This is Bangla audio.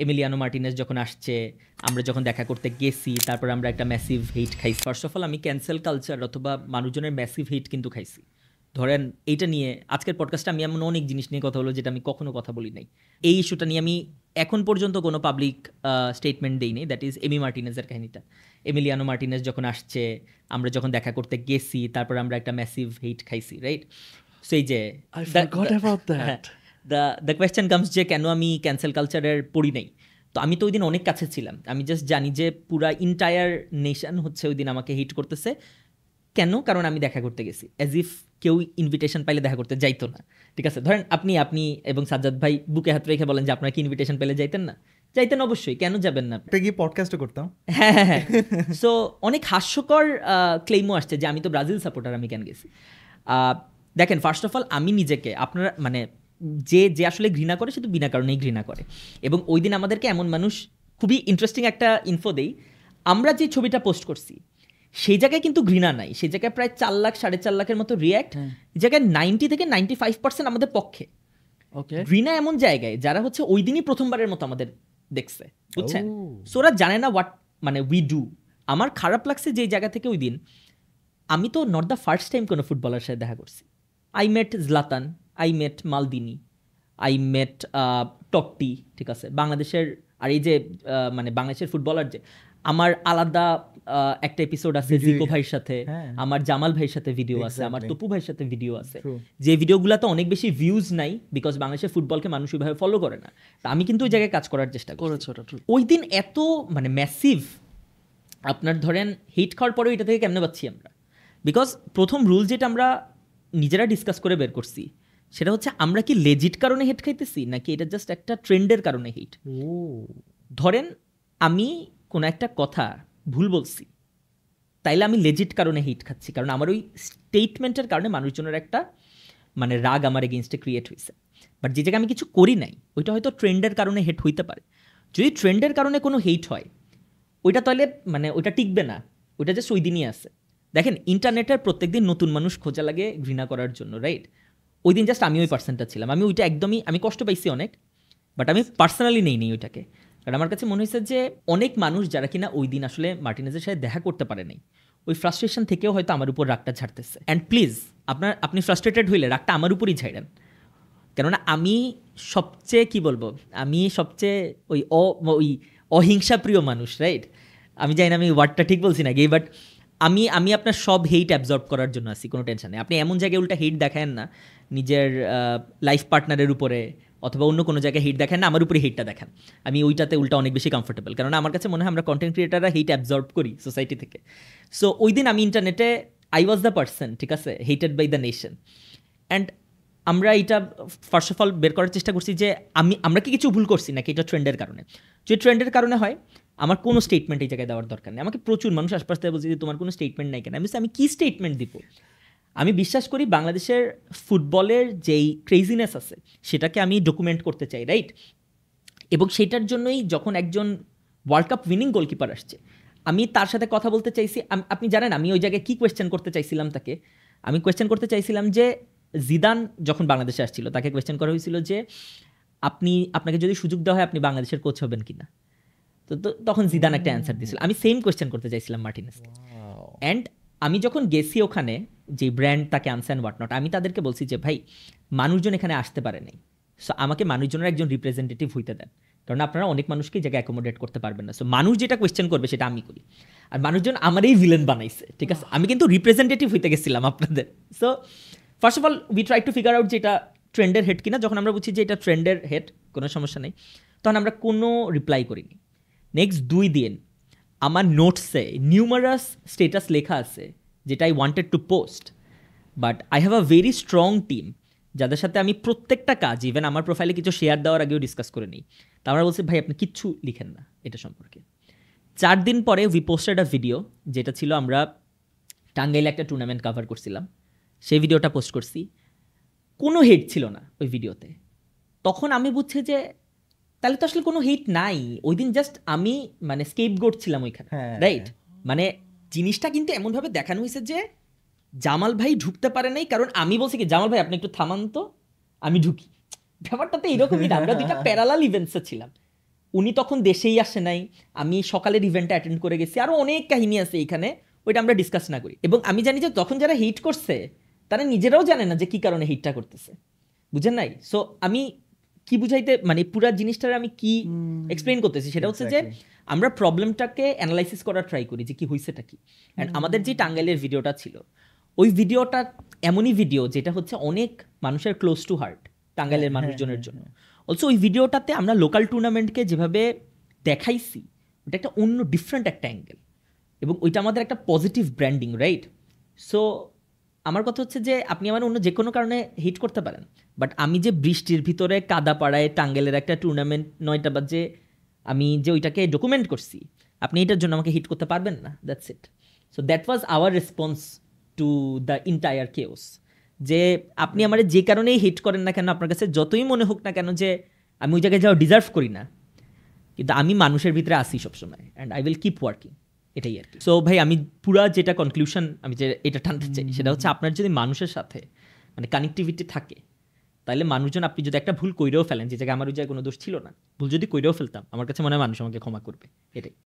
এমিলিয়ানো মার্টিনেজ যখন আসছে, আমরা যখন দেখা করতে গেছি, তারপর আমরা একটা ম্যাসিভ হেট খাইছি। ফার্স্ট অফ অল আমি ক্যান্সেল কালচার অথবা মানুষজনের ম্যাসিভ হেট কিন্তু খাইছি। ধরেন এইটা নিয়ে আজকের পডকাস্টে আমি এমন অনেক জিনিস নিয়ে কথা হলো যেটা আমি কখনো কথা বলি নাই। এই ইস্যুটা নিয়ে আমি এখন পর্যন্ত কোনো পাবলিক স্টেটমেন্ট দিই নাই। দ্যাট ইজ এমি মার্টিনেজের কাহিনীটা। এমিলিয়ানো মার্টিনেজ যখন আসছে, আমরা যখন দেখা করতে গেছি, তারপর আমরা একটা ম্যাসিভ হেট খাইছি, রাইট? সো এই যে দ্য কোয়েশ্চেন কামস যে কেন আমি ক্যান্সেল কালচারের পড়ি নাই। তো আমি তো ওই দিন অনেক কাছে ছিলাম। আমি জাস্ট জানি যে পুরা ইন্টায়ার নেশন হচ্ছে ওই দিন আমাকে হিট করতেছে। কেন? কারণ আমি দেখা করতে গেছি। অ্যাজ ইফ কেউ ইনভিটেশন পাইলে দেখা করতে যাইতো না। ঠিক আছে, ধরেন আপনি এবং সাজ্জাদ ভাই বুকে হাত রেখে বলেন যে আপনারা কি ইনভিটেশন পেলে যাইতেন না? যাইতেন অবশ্যই, কেন যাবেন না? গিয়ে পডকাস্টও করতাম। হ্যাঁ। সো অনেক হাস্যকর ক্লেইমও আসছে যে আমি তো ব্রাজিল সাপোর্টার, আমি কেন গেছি। দেখেন, ফার্স্ট অফ অল আমি নিজেকে, আপনারা মানে যে আসলে ঘৃণা করে সে তো বিনা কারণেই ঘৃণা করে। এবং ওই দিন আমাদেরকে এমন মানুষ, খুবই ইন্টারেস্টিং একটা ইনফো দেই, আমরা যে ছবিটা পোস্ট করছি সেই জায়গায় কিন্তু ঘৃণা নাই। সেই জায়গায় প্রায় 4 লাখ 4.5 লাখের মতো রিয়্যাক্ট। এই জায়গায় 90 থেকে 95% আমাদের পক্ষে। ঘৃণা এমন জায়গায় যারা হচ্ছে ওই দিনই প্রথমবারের মতো আমাদের দেখছে, বুঝছেন? সো ওরা জানে না হোয়াট মানে উই ডু। আমার খারাপ লাগছে যে জায়গা থেকে ওই দিন আমি তো নট দ্য ফার্স্ট টাইম কোনো ফুটবলার সাথে দেখা করছি। I met Zlatan, I met Maldini, I met Totti, ঠিক আছে, বাংলাদেশের। আর এই যে মানে বাংলাদেশের ফুটবলার যে আমার আলাদা একটা এপিসোড আছে জিকো ভাইয়ের সাথে, আমার জামাল ভাইয়ের সাথে ভিডিও আছে, আমার তপু ভাইয়ের সাথে ভিডিও আছে, যে ভিডিওগুলোতে অনেক বেশি ভিউজ নাই বিকজ বাংলাদেশের ফুটবলকে মানুষ ওইভাবে ফলো করে না। আমি কিন্তু ওই জায়গায় কাজ করার চেষ্টা করেছি। ওই দিন এত মানে ম্যাসিভ, আপনার ধরেন হিট খাওয়ার পরেও এটা থেকে কেমনে পাচ্ছি আমরা? বিকজ প্রথম রুল যেটা আমরা নিজেরা ডিসকাস করে বের করছি সেটা হচ্ছে আমরা কি লেজিট কারণে হেট খাইতেছি নাকি এটা জাস্ট একটা ট্রেন্ডের কারণে হিট। ধরেন আমি কোনো একটা কথা ভুল বলছি, তাইলে আমি লেজিট কারণে হিট খাচ্ছি, কারণ আমার ওই স্টেটমেন্টের কারণে মানুষজনের একটা মানে রাগ আমার এগেনস্টে ক্রিয়েট হয়েছে। বাট যে জায়গায় আমি কিছু করি নাই ওইটা হয়তো ট্রেন্ডের কারণে হেট হইতে পারে। যদি ট্রেন্ডের কারণে কোনো হেট হয় ওইটা তাহলে মানে ওইটা টিকবে না, ওইটা জাস্ট ওই দিনই আছে। দেখেন, ইন্টারনেটের প্রত্যেকদিন নতুন মানুষ খোঁজা লাগে ঘৃণা করার জন্য, রাইট? ওই দিন জাস্ট আমি ওই পার্সেন্টটা ছিলাম। আমি ওইটা একদমই, আমি কষ্ট পাইছি অনেক, বাট আমি পার্সোনালি নেই ওইটাকে। কারণ আমার কাছে মনে হয়েছে যে অনেক মানুষ যারা কিনা ওই দিন আসলে মার্টিনেজের সাথে দেখা করতে পারে নাই, ওই ফ্রাস্ট্রেশন থেকেও হয়তো আমার উপর রাগটা ঝাড়তেছে। অ্যান্ড প্লিজ আপনি ফ্রাস্ট্রেটেড হইলে রাগটা আমার উপরই ঝাড়েন, কেননা আমি সবচেয়ে কি বলবো, আমি সবচেয়ে ওই অহিংসা প্রিয় মানুষ, রাইট? আমি জানি না আমি ওয়ার্ডটা ঠিক বলছি নাকি, বাট আমি আপনার সব হেইট অ্যাবজর্ব করার জন্য আছি, কোনো টেনশন নেই। আপনি এমন জায়গায় উল্টা হেইট দেখান না নিজের লাইফ পার্টনারের উপরে অথবা অন্য কোনো জায়গায় হেইট দেখান না, আমার উপরে হেইটটা দেখান। আমি ওইটাতে উল্টা অনেক বেশি কমফোর্টেবল, কারণ আমার কাছে মনে হয় আমরা কন্টেন্ট ক্রিয়েটাররা হেইট অ্যাবজর্ব করি সোসাইটি থেকে। সো ওই দিন আমি ইন্টারনেটে আই ওয়াজ দ্য পার্সন, ঠিক আছে, hated by the nation. And আমরা এটা ফার্স্ট অফ অল বের করার চেষ্টা করছি যে আমরা কি কিছু ভুল করছি নাকি এটা ট্রেন্ডের কারণে। যদি ট্রেন্ডের কারণে হয় আমার কোনো স্টেটমেন্ট এই জায়গায় দেওয়ার দরকার নেই। আমাকে প্রচুর মানুষ আশপাশ থেকে বলছে যে তোমার কোনো স্টেটমেন্ট নাই কেন। আমি কি স্টেটমেন্ট দিব? আমি বিশ্বাস করি বাংলাদেশের ফুটবলের যেই ক্রেজিনেস আছে সেটাকে আমি ডকুমেন্ট করতে চাই, রাইট? এবং সেটার জন্যই যখন একজন ওয়ার্ল্ড কাপ উইনিং গোলকিপার আসছে আমি তার সাথে কথা বলতে চাইছি। আপনি জানেন আমি ওই জায়গায় কী কোয়েশ্চেন করতে চাইছিলাম তাকে? আমি কোয়েশ্চেন করতে চাইছিলাম যে জিদান যখন বাংলাদেশে আসছিল তাকে কোয়েশ্চেন করা হয়েছিল যে আপনাকে যদি সুযোগ দেওয়া হয় আপনি বাংলাদেশের কোচ হবেন কিনা। তো তখন জিদান একটা অ্যান্সার দিয়েছিল। আমি সেম কোয়েশ্চেন করতে চাইছিলাম মার্টিনেসকে। অ্যান্ড আমি যখন গেছি ওখানে যে ব্র্যান্ড তাকে আনছে অ্যান্ড হোয়াট নট, আমি তাদেরকে বলছি যে ভাই মানুষজন এখানে আসতে পারে নাই, সো আমাকে মানুষজনের একজন রিপ্রেজেন্টেটিভ হইতে দেন, কারণ আপনারা অনেক মানুষকে এই জায়গায় অ্যাকোমোডেট করতে পারবেন না। সো মানুষ যেটা কোয়েশ্চেন করবে সেটা আমি করি, আর মানুষজন আমারই ভিলেন বানাইছে, ঠিক আছে? আমি কিন্তু রিপ্রেজেন্টেটিভ হইতে গেছিলাম আপনাদের। So first of all we try to figure out যে এটা ট্রেন্ডের হেড কিনা। যখন আমরা বুঝছি যে এটা ট্রেন্ডের হেড, কোনো সমস্যা নেই, তখন আমরা কোনো রিপ্লাই করিনি। নেক্সট 2 দিন আমার নোটসে নিউমারাস স্টেটাস লেখা আছে যেটা I wanted to post, but I have a very strong team যাদের সাথে আমি প্রত্যেকটা কাজ ইভেন আমার প্রোফাইলে কিছু শেয়ার দেওয়ার আগেও ডিসকাস করে নিই। তা আমরা বলছি ভাই আপনি কিচ্ছু লিখেন না এটা সম্পর্কে। 4 দিন পরে উই পোস্টেড আ ভিডিও, যেটা ছিল আমরা টাঙ্গাইলে একটা টুর্নামেন্ট কাভার করছিলাম, সেই ভিডিওটা পোস্ট করছি। কোনো হেট ছিল না ওই ভিডিওতে। তখন আমি বুঝছি যে তাহলে তো আসলে কোনো হিট নাই ওই দিন, জাস্ট আমি মানে স্কেপগোট ছিলাম ওইখানে, রাইট? মানে জিনিসটা কিন্তু এমনভাবে দেখানো হয়েছে যে জামাল ভাই ঢুকতে পারে নাই, কারণ আমি বলছি কি জামাল ভাই আপনি একটু থামান তো আমি ঢুকি। ব্যাপারটা তো এইরকমই না, আমরা দুইটা প্যারালাল ইভেন্টসে ছিলাম। উনি তখন দেশেই আসে নাই, আমি সকালের ইভেন্টটা অ্যাটেন্ড করে গেছি, আরও অনেক কাহিনী আছে এইখানে, ওইটা আমরা ডিসকাস না করি। এবং আমি জানি যে তখন যারা হিট করছে তারা নিজেরাও জানে না যে কি কারণে হিটটা করতেছে, বুঝেন নাই? সো আমি কি বুঝাইতে মানে পুরা জিনিসটার আমি কি এক্সপ্লেইন করতেছি সেটা হচ্ছে যে আমরা প্রবলেমটাকে অ্যানালাইসিস করার ট্রাই করি যে কি হয়েছেটা কি। অ্যান্ড আমাদের যে টাঙ্গাইলের ভিডিওটা ছিল, ওই ভিডিওটা এমনই ভিডিও যেটা হচ্ছে অনেক মানুষের ক্লোজ টু হার্ট, টাঙ্গাইলের মানুষজনের জন্য। অলসো ওই ভিডিওটাতে আমরা লোকাল টুর্নামেন্টকে যেভাবে দেখাইছি, ওটা একটা অন্য ডিফারেন্ট একটা অ্যাঙ্গেল, এবং ওইটা আমাদের একটা পজিটিভ ব্র্যান্ডিং, রাইট? সো আমার কথা হচ্ছে যে আপনি আমার অন্য যে কোনো কারণে হিট করতে পারেন, বাট আমি যে বৃষ্টির ভিতরে কাদাপাড়ায় টাঙ্গাইলের একটা টুর্নামেন্ট 9টা বাজে আমি যে ওইটাকে ডকুমেন্ট করছি, আপনি এটার জন্য আমাকে হিট করতে পারবেন না। That's it. So that was our response to the entire chaos. যে আপনি আমার যে কারণেই হিট করেন না কেন, আপনার কাছে যতই মনে হোক না কেন যে আমি ওই জায়গায় যাওয়া ডিজার্ভ করি না, কিন্তু আমি মানুষের ভিতরে আসি সবসময়, and I will keep working, এটাই আর কি। সো ভাই আমি পুরা যেটা কনক্লুশন আমি যে এটা টানতে চাই সেটা হচ্ছে আপনার যদি মানুষের সাথে মানে কানেক্টিভিটি থাকে, তাহলে মানুষজন, আপনি যদি একটা ভুল কইরেও ফেলেন, যে জায়গায় আমার ওই জায়গায় কোনো দোষ ছিল না, ভুল যদি কইরেও ফেলতাম, আমার কাছে মনে হয় মানুষ আমাকে ক্ষমা করবে, এটাই।